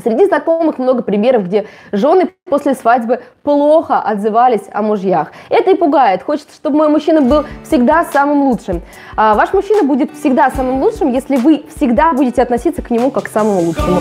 Среди знакомых много примеров, где жены после свадьбы плохо отзывались о мужьях. Это и пугает. Хочется, чтобы мой мужчина был всегда самым лучшим. Ваш мужчина будет всегда самым лучшим, если вы всегда будете относиться к нему как к самому лучшему.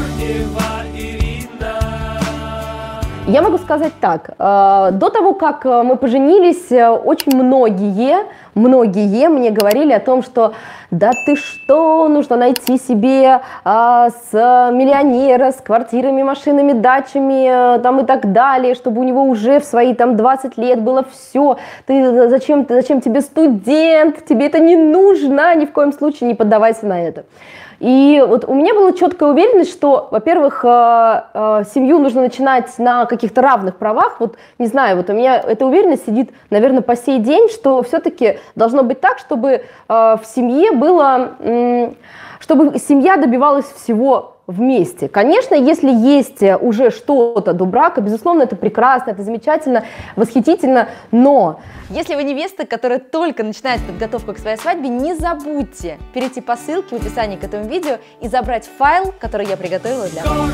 Я могу сказать так, до того, как мы поженились, очень многие мне говорили о том, что да ты что, нужно найти себе с миллионера, с квартирами, машинами, дачами там, и так далее, чтобы у него уже в свои там 20 лет было все. Зачем тебе студент, тебе это не нужно, ни в коем случае не поддавайся на это. И вот у меня была четкая уверенность, что, во-первых, семью нужно начинать на каких-то равных правах. Вот, не знаю, вот у меня эта уверенность сидит, наверное, по сей день, что все-таки должно быть так, чтобы в семье было, чтобы семья добивалась всего вместе. Конечно, если есть уже что-то до брака, безусловно, это прекрасно, это замечательно, восхитительно, но если вы невеста, которая только начинает подготовку к своей свадьбе, не забудьте перейти по ссылке в описании к этому видео и забрать файл, который я приготовила для вас.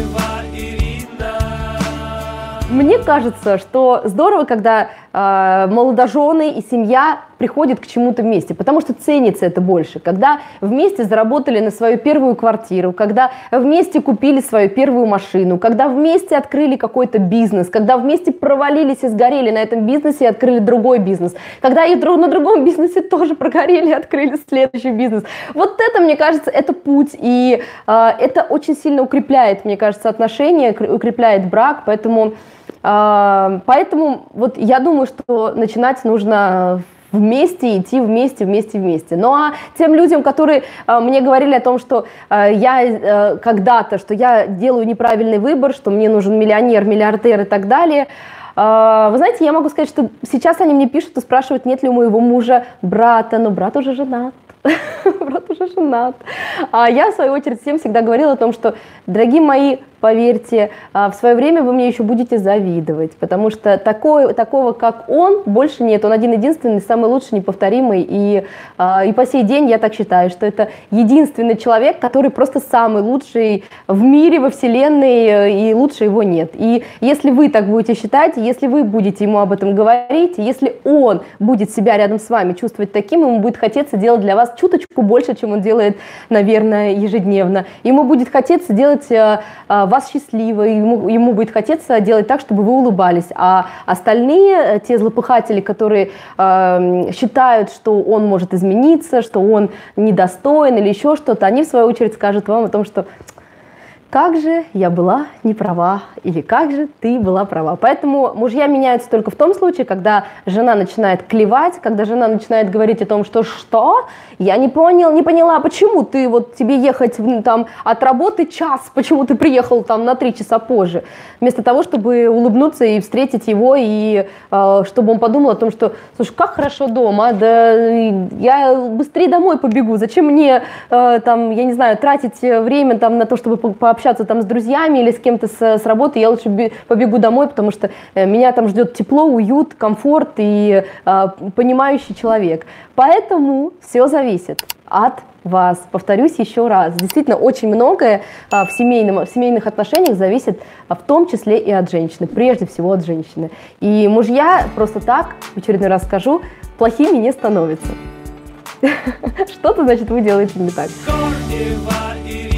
Мне кажется, что здорово, когда молодожены и семья приходят к чему-то вместе, потому что ценится это больше. Когда вместе заработали на свою первую квартиру, когда вместе купили свою первую машину, когда вместе открыли какой-то бизнес, когда вместе провалились и сгорели на этом бизнесе и открыли другой бизнес, когда и на другом бизнесе тоже прогорели и открыли следующий бизнес. Вот это, мне кажется, это путь, и это очень сильно укрепляет, мне кажется, отношения, укрепляет брак, поэтому вот я думаю, что начинать нужно вместе, идти вместе. Ну а тем людям, которые мне говорили о том, что я когда-то, что я делаю неправильный выбор, что мне нужен миллионер, миллиардер и так далее, вы знаете, я могу сказать, что сейчас они мне пишут и спрашивают, нет ли у моего мужа брата, но брат уже женат. Брат уже женат. А я, в свою очередь, всем всегда говорила о том, что, дорогие мои, поверьте, в свое время вы мне еще будете завидовать, потому что такого, как он, больше нет. Он один-единственный, самый лучший, неповторимый. И по сей день я так считаю, что это единственный человек, который просто самый лучший в мире, во вселенной, и лучше его нет. И если вы так будете считать, если вы будете ему об этом говорить, если он будет себя рядом с вами чувствовать таким, ему будет хотеться делать для вас чуточку больше, чем он делает, наверное, ежедневно. Ему будет хотеться делать вас счастливой, ему будет хотеться делать так, чтобы вы улыбались. А остальные, те злопыхатели, которые считают, что он может измениться, что он недостоин или еще что-то, они в свою очередь скажут вам о том, что как же я была не права, или как же ты была права. Поэтому мужья меняются только в том случае, когда жена начинает клевать, когда жена начинает говорить о том, что я не поняла, почему ты, вот тебе ехать там от работы час, почему ты приехал там на 3 часа позже, вместо того, чтобы улыбнуться и встретить его, и чтобы он подумал о том, что, слушай, как хорошо дома, да я быстрее домой побегу, зачем мне там, я не знаю, тратить время там на то, чтобы пообщаться там с друзьями или с кем-то с работы, я лучше побегу домой, потому что меня там ждет тепло, уют, комфорт и понимающий человек. Поэтому все зависит от вас. Повторюсь еще раз. Действительно, очень многое в семейных отношениях зависит в том числе и от женщины, прежде всего от женщины. И мужья просто так, в очередной раз скажу, плохими не становятся. Что-то, значит, вы делаете не так.